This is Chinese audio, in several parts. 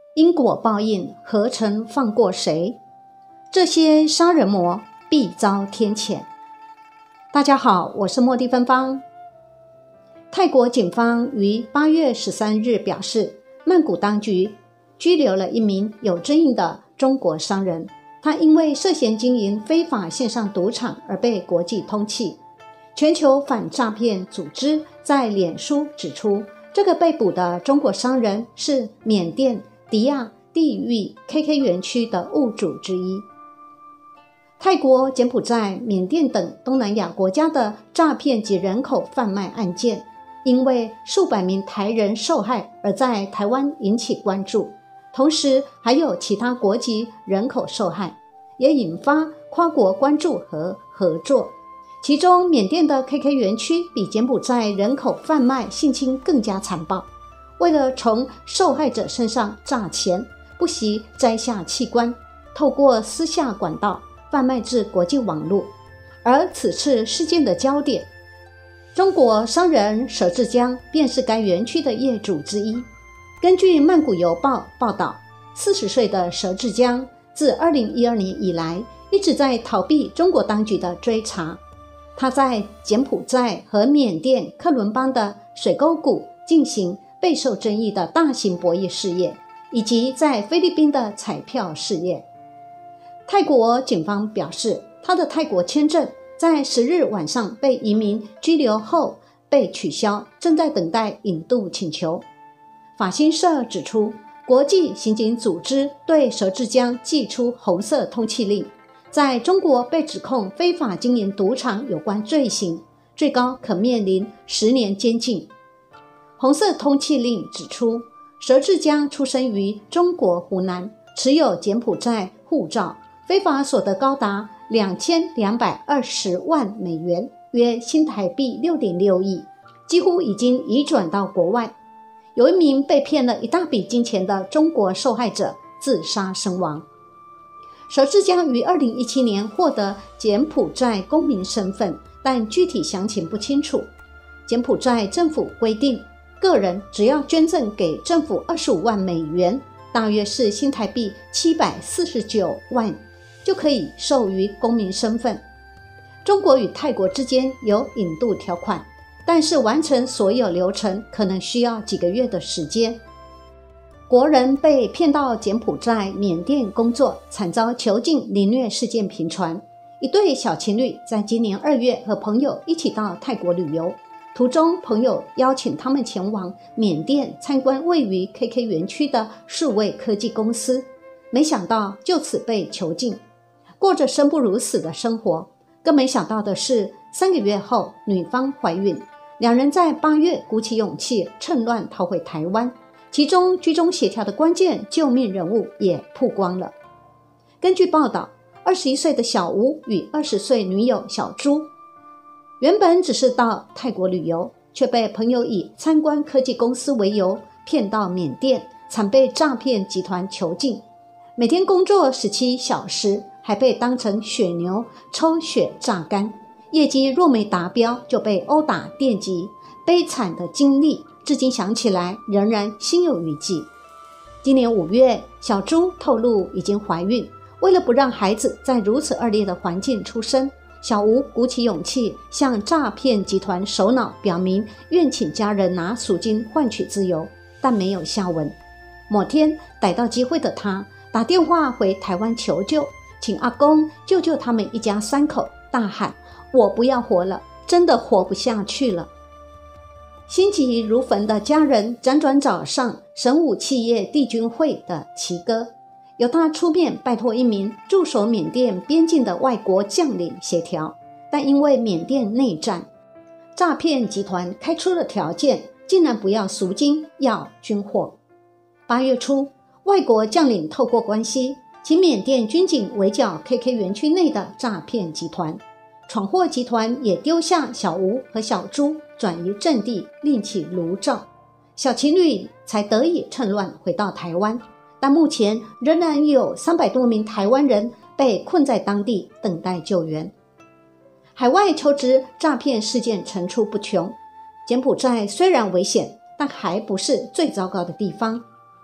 因果报应，何曾放过谁？这些杀人魔必遭天谴。大家好，我是茉莉芬芳。泰国警方于8月13日表示，曼谷当局拘留了一名有争议的中国商人，他因为涉嫌经营非法线上赌场而被国际通缉。全球反诈骗组织在脸书指出，这个被捕的中国商人是缅甸迪亚地域 KK 园区的物主之一。泰国、柬埔寨、缅甸等东南亚国家的诈骗及人口贩卖案件，因为数百名台人受害而在台湾引起关注，同时还有其他国籍人口受害，也引发跨国关注和合作。其中缅甸的 KK 园区比柬埔寨人口贩卖性侵更加残暴，为了从受害者身上榨钱，不惜摘下器官，透过私下管道贩卖至国际网络。而此次事件的焦点，中国商人佘志江便是该园区的业主之一。根据曼谷邮报报道，40岁的佘志江自2012年以来一直在逃避中国当局的追查。他在柬埔寨和缅甸克伦邦的水沟谷进行备受争议的大型博弈事业，以及在菲律宾的彩票事业。泰国警方表示，他的泰国签证在10日晚上被移民拘留后被取消，正在等待引渡请求。法新社指出，国际刑警组织对佘志江寄出红色通缉令，在中国被指控非法经营赌场有关罪行，最高可面临10年监禁。红色通缉令指出，佘志江出生于中国湖南，持有柬埔寨护照，非法所得高达2220万美元，约新台币6.6亿，几乎已经移转到国外。有一名被骗了一大笔金钱的中国受害者自杀身亡。佘志江于2017年获得柬埔寨公民身份，但具体详情不清楚。柬埔寨政府规定，个人只要捐赠给政府25万美元，大约是新台币749万，就可以授予公民身份。中国与泰国之间有引渡条款，但是完成所有流程可能需要几个月的时间。国人被骗到柬埔寨、缅甸工作，惨遭囚禁凌虐事件频传。一对小情侣在今年2月和朋友一起到泰国旅游，途中朋友邀请他们前往缅甸参观位于 KK 园区的数位科技公司，没想到就此被囚禁，过着生不如死的生活。更没想到的是，3个月后女方怀孕，两人在8月鼓起勇气趁乱逃回台湾，其中居中协调的关键救命人物也曝光了。根据报道，21岁的小吴与20岁女友小朱原本只是到泰国旅游，却被朋友以参观科技公司为由骗到缅甸，惨被诈骗集团囚禁。每天工作17小时，还被当成血牛抽血榨干，业绩若没达标就被殴打电击。悲惨的经历至今想起来仍然心有余悸。今年5月，小朱透露已经怀孕，为了不让孩子在如此恶劣的环境出生，小吴鼓起勇气向诈骗集团首脑表明愿请家人拿赎金换取自由，但没有下文。某天逮到机会的他打电话回台湾求救，请阿公救救他们一家3口，大喊：我不要活了，真的活不下去了。心急如焚的家人辗转找上神武企业帝君会的奇哥，由他出面拜托一名驻守缅甸边境的外国将领协调，但因为缅甸内战，诈骗集团开出的条件竟然不要赎金，要军火。8月初，外国将领透过关系请缅甸军警围剿 KK 园区内的诈骗集团，闯祸集团也丢下小吴和小朱转移阵地，另起炉灶，小情侣才得以趁乱回到台湾。但目前仍然有300多名台湾人被困在当地等待救援。海外求职诈骗事件层出不穷，柬埔寨虽然危险，但还不是最糟糕的地方。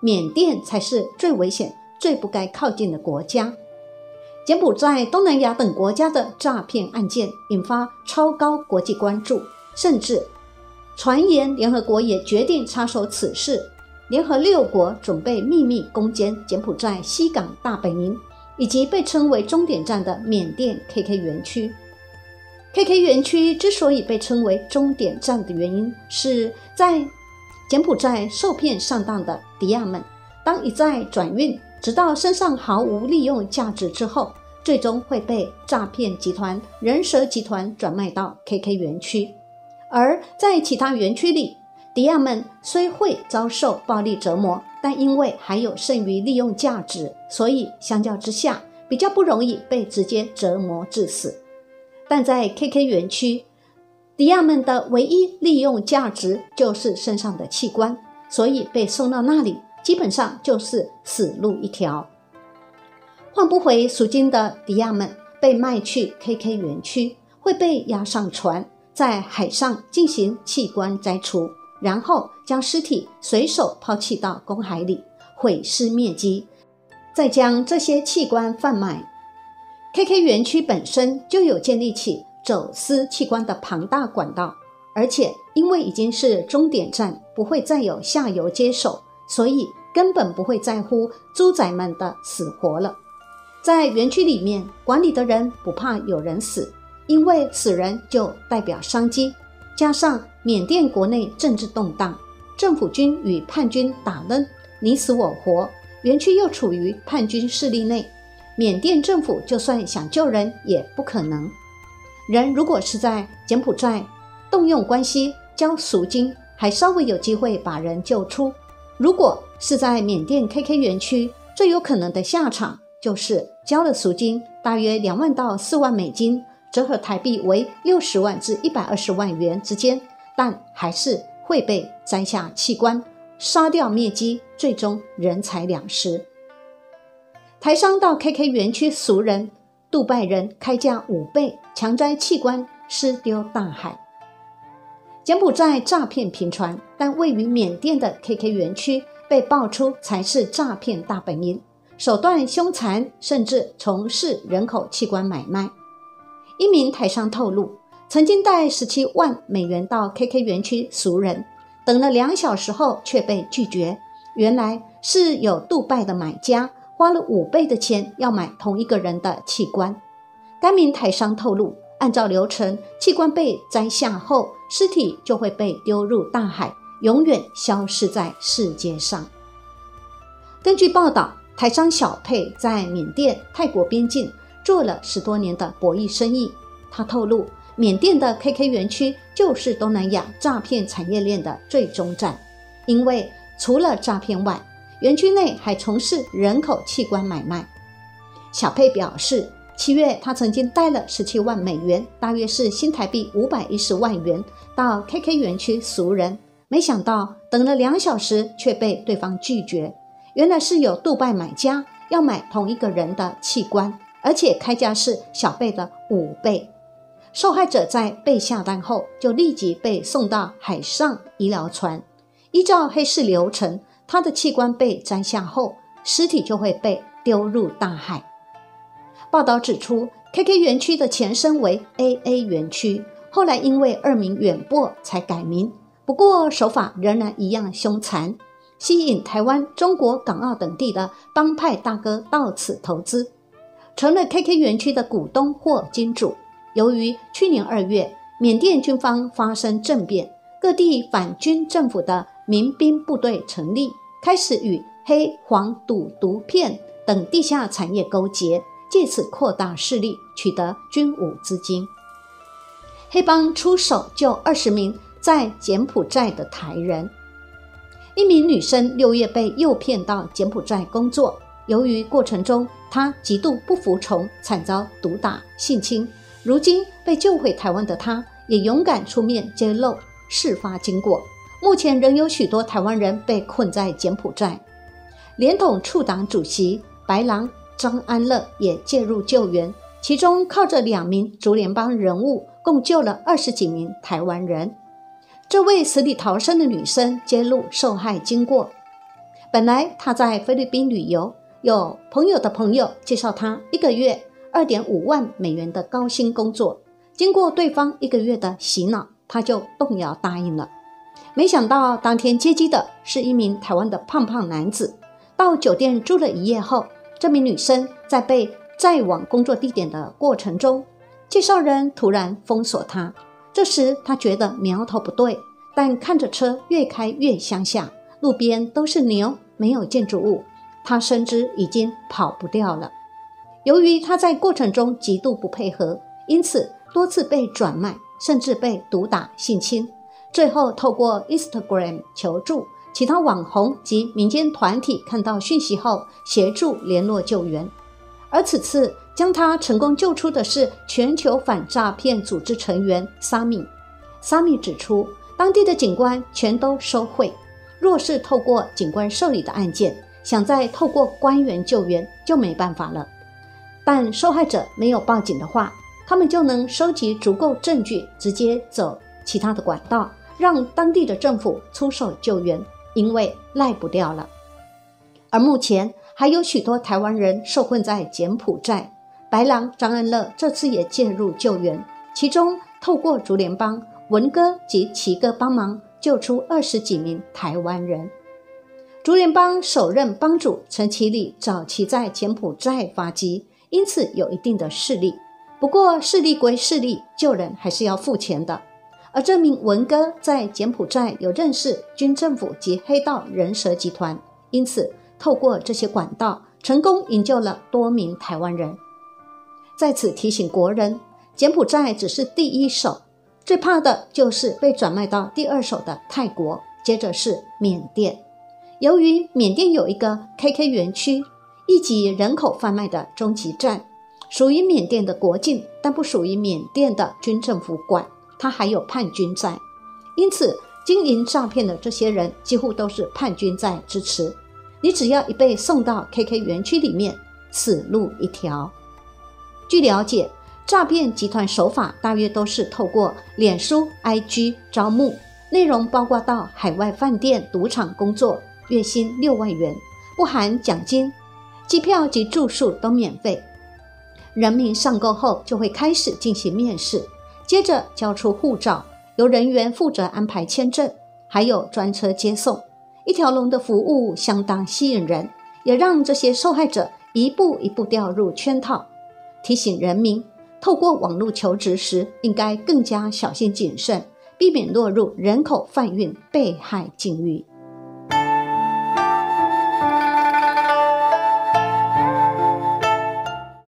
缅甸才是最危险、最不该靠近的国家。柬埔寨、东南亚等国家的诈骗案件引发超高国际关注，甚至传言联合国也决定插手此事。联合6国准备秘密攻坚柬埔寨西港大本营，以及被称为终点站的缅甸 KK 园区。KK 园区之所以被称为终点站的原因，是在柬埔寨受骗上当的迪亚们，当一再转运直到身上毫无利用价值之后，最终会被诈骗集团人蛇集团转卖到 KK 园区。而在其他园区里，迪亚们虽会遭受暴力折磨，但因为还有剩余利用价值，所以相较之下比较不容易被直接折磨致死。但在 KK 园区，迪亚们的唯一利用价值就是身上的器官，所以被送到那里基本上就是死路一条。换不回赎金的迪亚们被卖去 KK 园区，会被押上船，在海上进行器官摘除，然后将尸体随手抛弃到公海里，毁尸灭迹，再将这些器官贩卖。KK 园区本身就有建立起走私器官的庞大管道，而且因为已经是终点站，不会再有下游接手，所以根本不会在乎猪仔们的死活了。在园区里面，管理的人不怕有人死，因为死人就代表商机，加上缅甸国内政治动荡，政府军与叛军打得你死我活，园区又处于叛军势力内，缅甸政府就算想救人也不可能。人如果是在柬埔寨动用关系交赎金，还稍微有机会把人救出；如果是在缅甸 KK 园区，最有可能的下场就是交了赎金，大约2万到4万美金，折合台币为60万至120万元之间，但还是会被摘下器官，杀掉灭迹，最终人财两失。台商到 KK 园区赎人，杜拜人开价5倍，强摘器官，尸丢大海。柬埔寨诈骗频传，但位于缅甸的 KK 园区被爆出才是诈骗大本营，手段凶残，甚至从事人口器官买卖。一名台商透露，曾经带17万美元到 KK 园区赎人，等了2小时后却被拒绝，原来是有杜拜的买家花了5倍的钱要买同一个人的器官。该名台商透露，按照流程，器官被摘下后，尸体就会被丢入大海，永远消失在世界上。根据报道，台商小佩在缅甸、泰国边境做了10多年的博弈生意。他透露，缅甸的 KK 园区就是东南亚诈骗产业链的最终站，因为除了诈骗外，园区内还从事人口器官买卖。小佩表示，7月他曾经带了17万美元，大约是新台币510万元，到 KK 园区赎人，没想到等了2小时却被对方拒绝。原来是有杜拜买家要买同一个人的器官，而且开价是小贝的5倍。受害者在被下单后就立即被送到海上医疗船，依照黑市流程，他的器官被摘下后，尸体就会被丢入大海。报道指出， KK 园区的前身为 AA 园区，后来因为恶名远播才改名，不过手法仍然一样凶残，吸引台湾、中国、港澳等地的帮派大哥到此投资，成了 KK 园区的股东或金主。由于去年2月缅甸军方发生政变，各地反军政府的民兵部队成立，开始与黑黄赌毒骗等地下产业勾结，借此扩大势力，取得军武资金。黑帮出手救20名在柬埔寨的台人。一名女生6月被诱骗到柬埔寨工作，由于过程中她极度不服从，惨遭毒打、性侵。如今被救回台湾的她，也勇敢出面揭露事发经过。目前仍有许多台湾人被困在柬埔寨。联统促党主席白狼张安乐也介入救援，其中靠着2名竹联帮人物，共救了20几名台湾人。这位死里逃生的女生揭露受害经过。 本来他在菲律宾旅游，有朋友的朋友介绍他1个月2.5万美元的高薪工作，经过对方1个月的洗脑，他就动摇答应了。没想到当天接机的是一名台湾的胖胖男子，到酒店住了1夜后，这名女生在被载往工作地点的过程中，介绍人突然封锁她。这时她觉得苗头不对，但看着车越开越乡下，路边都是牛，没有建筑物，她深知已经跑不掉了。由于她在过程中极度不配合，因此多次被转卖，甚至被毒打性侵，最后透过 Instagram 求助，其他网红及民间团体看到讯息后协助联络救援。而此次将他成功救出的是全球反诈骗组织成员沙米。沙米指出，当地的警官全都收贿，若是透过警官受理的案件，想再透过官员救援就没办法了。但受害者没有报警的话，他们就能收集足够证据，直接走其他的管道，让当地的政府出手救援，因为赖不掉了。而目前还有许多台湾人受困在柬埔寨，白狼张安乐这次也介入救援，其中透过竹联帮、文哥及奇哥帮忙救出20几名台湾人。竹联帮首任帮主陈其礼早期在柬埔寨发迹，因此有一定的势力。不过势力归势力，救人还是要付钱的。而这名文哥在柬埔寨有认识军政府及黑道人蛇集团，因此透过这些管道成功营救了多名台湾人。在此提醒国人，柬埔寨只是第一手，最怕的就是被转卖到第2手的泰国，接着是缅甸。由于缅甸有一个 KK 园区，一级人口贩卖的终极站，属于缅甸的国境，但不属于缅甸的军政府管，它还有叛军在，因此经营诈骗的这些人几乎都是叛军在支持。你只要一被送到 KK 园区里面，死路一条。据了解，诈骗集团手法大约都是透过脸书 IG 招募，内容包括到海外饭店、赌场工作，月薪6万元，不含奖金，机票及住宿都免费。人民上钩后就会开始进行面试，接着交出护照，由人员负责安排签证，还有专车接送，一条龙的服务相当吸引人，也让这些受害者一步一步掉入圈套。提醒人民，透过网络求职时应该更加小心谨慎，避免落入人口贩运被害境遇。